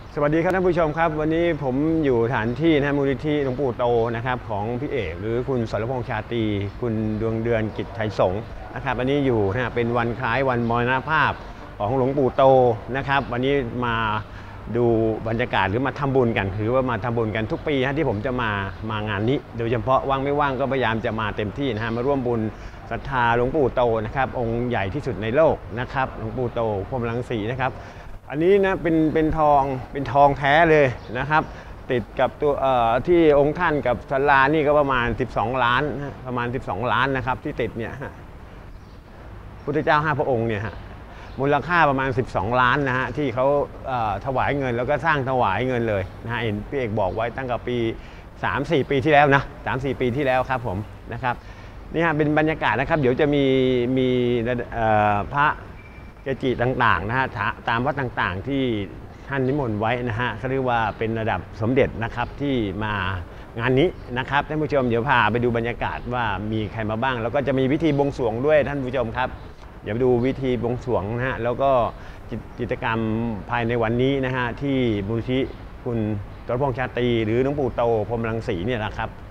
สวัสดีครับท่านผู้ชมครับวันนี้ผมอยู่สถานที่มูลนิธิหลวงปู่โตนะครับของพี่เอกหรือคุณสรพงษ์ชาตรีคุณดวงเดือนกิจไทยสงฆ์นะครับวันนี้อยู่เป็นวันคล้ายวันมรณภาพของหลวงปู่โตนะครับวันนี้มาดูบรรยากาศหรือมาทำบุญกันหรือว่ามาทำบุญกันทุกปีที่ผมจะมางานนี้โดยเฉพาะว่างไม่ว่างก็พยายามจะมาเต็มที่มาร่วมบุญศรัทธาหลวงปู่โตนะครับองค์ใหญ่ที่สุดในโลกนะครับหลวงปู่โตพรหมรังสีนะครับอันนี้นะเป็นทองแท้เลยนะครับติดกับตัวที่องค์ท่านกับศาลานี่ก็ประมาณ12 ล้านประมาณ12 ล้านนะครับที่ติดเนี่ยพุทธเจ้า5 พระองค์เนี่ยมูลค่าประมาณ12 ล้านนะฮะที่เขาถวายเงินแล้วก็สร้างถวายเงินเลยนะฮะเห็นพี่เอกบอกไว้ตั้งแต่ปี 3-4 ปีที่แล้วนะ 3-4 ปีที่แล้วครับผมนะครับนี่ฮะเป็นบรรยากาศนะครับเดี๋ยวจะมีพระเกจิต่างๆนะฮะตามวัดต่างๆที่ท่านนิมนต์ไว้นะฮะเขาเรียกว่าเป็นระดับสมเด็จนะครับที่มางานนี้นะครับท่านผู้ชมเดี๋ยวพาไปดูบรรยากาศว่ามีใครมาบ้างแล้วก็จะมีพิธีบวงสรวงด้วยท่านผู้ชมครับเดี๋ยวไปดูวิธีบวงสรวงนะฮะแล้วก็กิจกรรมภายในวันนี้นะฮะที่มูลนิธิคุณสรพงษ์ชาตรีหรือหลวงปู่โตพรหมรังสีเนี่ยนะครับ